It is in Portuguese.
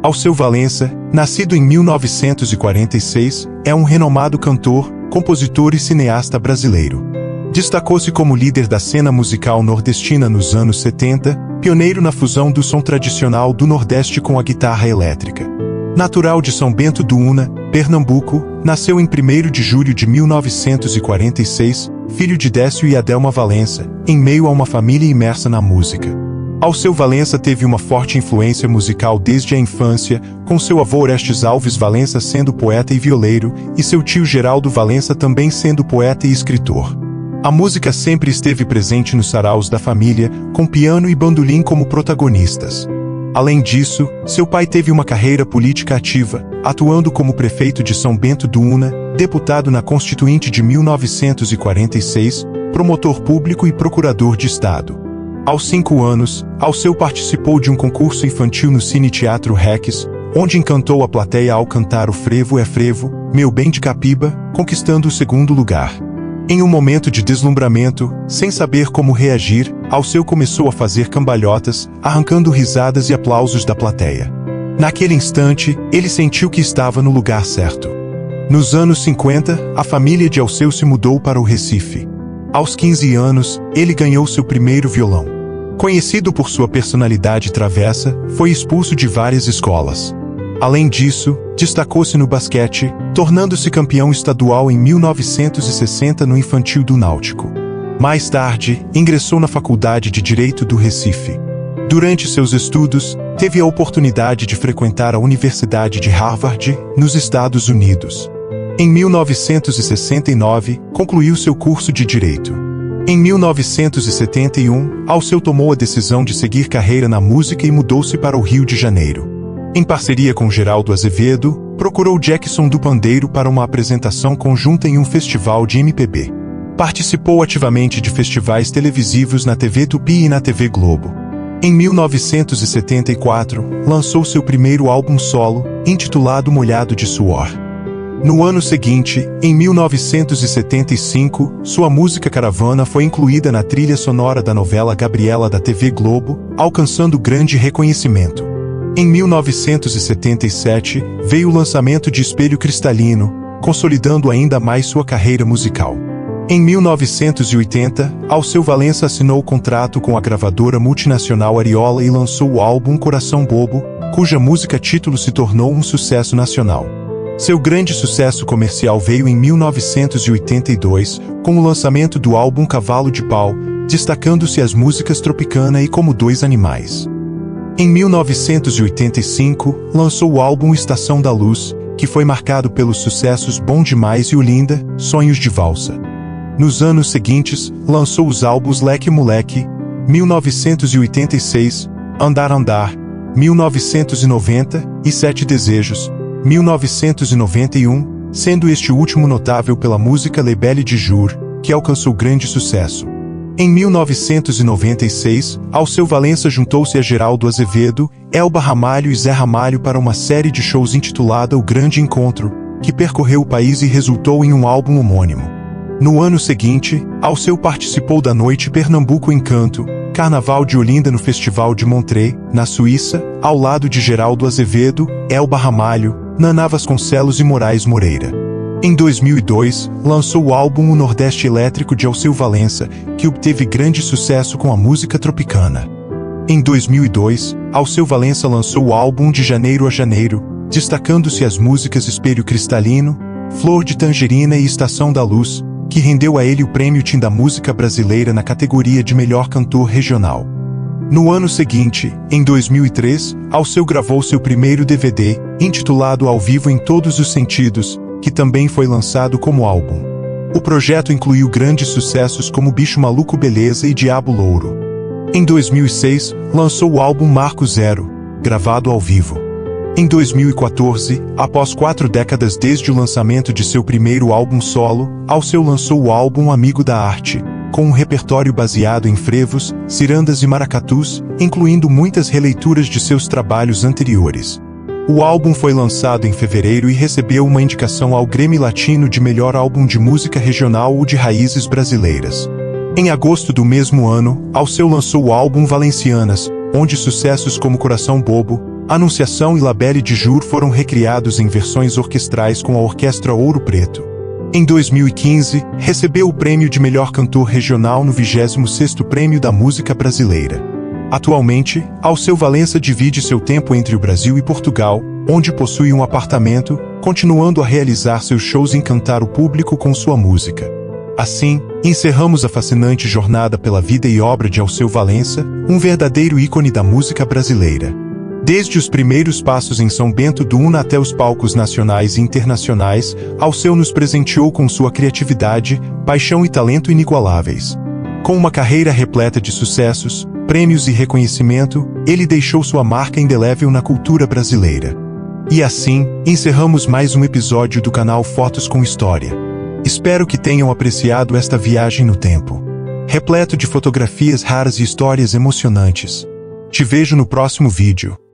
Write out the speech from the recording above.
Alceu Valença, nascido em 1946, é um renomado cantor, compositor e cineasta brasileiro. Destacou-se como líder da cena musical nordestina nos anos 70, pioneiro na fusão do som tradicional do Nordeste com a guitarra elétrica. Natural de São Bento do Una, Pernambuco, nasceu em 1º de julho de 1946, filho de Décio e Adelma Valença, em meio a uma família imersa na música. Alceu Valença teve uma forte influência musical desde a infância, com seu avô Orestes Alves Valença sendo poeta e violeiro, e seu tio Geraldo Valença também sendo poeta e escritor. A música sempre esteve presente nos saraus da família, com piano e bandolim como protagonistas. Além disso, seu pai teve uma carreira política ativa, atuando como prefeito de São Bento do Una, deputado na Constituinte de 1946, promotor público e procurador de Estado. Aos 5 anos, Alceu participou de um concurso infantil no Cine Teatro Rex, onde encantou a plateia ao cantar O Frevo é Frevo, Meu Bem de Capiba, conquistando o 2º lugar. Em um momento de deslumbramento, sem saber como reagir, Alceu começou a fazer cambalhotas, arrancando risadas e aplausos da plateia. Naquele instante, ele sentiu que estava no lugar certo. Nos anos 50, a família de Alceu se mudou para o Recife. Aos 15 anos, ele ganhou seu primeiro violão. Conhecido por sua personalidade travessa, foi expulso de várias escolas. Além disso, destacou-se no basquete, tornando-se campeão estadual em 1960 no Infantil do Náutico. Mais tarde, ingressou na Faculdade de Direito do Recife. Durante seus estudos, teve a oportunidade de frequentar a Universidade de Harvard, nos Estados Unidos. Em 1969, concluiu seu curso de Direito. Em 1971, Alceu tomou a decisão de seguir carreira na música e mudou-se para o Rio de Janeiro. Em parceria com Geraldo Azevedo, procurou Jackson do Pandeiro para uma apresentação conjunta em um festival de MPB. Participou ativamente de festivais televisivos na TV Tupi e na TV Globo. Em 1974, lançou seu primeiro álbum solo, intitulado Molhado de Suor. No ano seguinte, em 1975, sua música Caravana foi incluída na trilha sonora da novela Gabriela da TV Globo, alcançando grande reconhecimento. Em 1977, veio o lançamento de Espelho Cristalino, consolidando ainda mais sua carreira musical. Em 1980, Alceu Valença assinou o contrato com a gravadora multinacional Ariola e lançou o álbum Coração Bobo, cuja música título se tornou um sucesso nacional. Seu grande sucesso comercial veio em 1982, com o lançamento do álbum Cavalo de Pau, destacando-se as músicas Tropicana e Como Dois Animais. Em 1985, lançou o álbum Estação da Luz, que foi marcado pelos sucessos Bom Demais e Olinda, Sonhos de Valsa. Nos anos seguintes, lançou os álbuns Leque Moleque, 1986, Andar Andar, 1990 e Sete Desejos, 1991, sendo este último notável pela música Le Belle de Jour, que alcançou grande sucesso. Em 1996, Alceu Valença juntou-se a Geraldo Azevedo, Elba Ramalho e Zé Ramalho para uma série de shows intitulada O Grande Encontro, que percorreu o país e resultou em um álbum homônimo. No ano seguinte, Alceu participou da Noite Pernambuco Encanto, Carnaval de Olinda no Festival de Montreux, na Suíça, ao lado de Geraldo Azevedo, Elba Ramalho, Naná Vasconcelos e Moraes Moreira. Em 2002, lançou o álbum O Nordeste Elétrico de Alceu Valença, que obteve grande sucesso com a música tropicana. Em 2002, Alceu Valença lançou o álbum De Janeiro a Janeiro, destacando-se as músicas Espelho Cristalino, Flor de Tangerina e Estação da Luz, que rendeu a ele o Prêmio Tim da Música Brasileira na categoria de Melhor Cantor Regional. No ano seguinte, em 2003, Alceu gravou seu primeiro DVD, intitulado Ao Vivo em Todos os Sentidos, que também foi lançado como álbum. O projeto incluiu grandes sucessos como Bicho Maluco Beleza e Diabo Louro. Em 2006, lançou o álbum Marco Zero, gravado ao vivo. Em 2014, após 4 décadas desde o lançamento de seu primeiro álbum solo, Alceu lançou o álbum Amigo da Arte, com um repertório baseado em frevos, cirandas e maracatus, incluindo muitas releituras de seus trabalhos anteriores. O álbum foi lançado em fevereiro e recebeu uma indicação ao Grammy Latino de Melhor Álbum de Música Regional ou de Raízes Brasileiras. Em agosto do mesmo ano, Alceu lançou o álbum Valencianas, onde sucessos como Coração Bobo, Anunciação e La Belle de Jour foram recriados em versões orquestrais com a Orquestra Ouro Preto. Em 2015, recebeu o prêmio de melhor cantor regional no 26º Prêmio da Música Brasileira. Atualmente, Alceu Valença divide seu tempo entre o Brasil e Portugal, onde possui um apartamento, continuando a realizar seus shows e encantar o público com sua música. Assim, encerramos a fascinante jornada pela vida e obra de Alceu Valença, um verdadeiro ícone da música brasileira. Desde os primeiros passos em São Bento do Una até os palcos nacionais e internacionais, Alceu nos presenteou com sua criatividade, paixão e talento inigualáveis. Com uma carreira repleta de sucessos, prêmios e reconhecimento, ele deixou sua marca indelével na cultura brasileira. E assim, encerramos mais um episódio do canal Fotos com História. Espero que tenham apreciado esta viagem no tempo, repleto de fotografias raras e histórias emocionantes. Te vejo no próximo vídeo.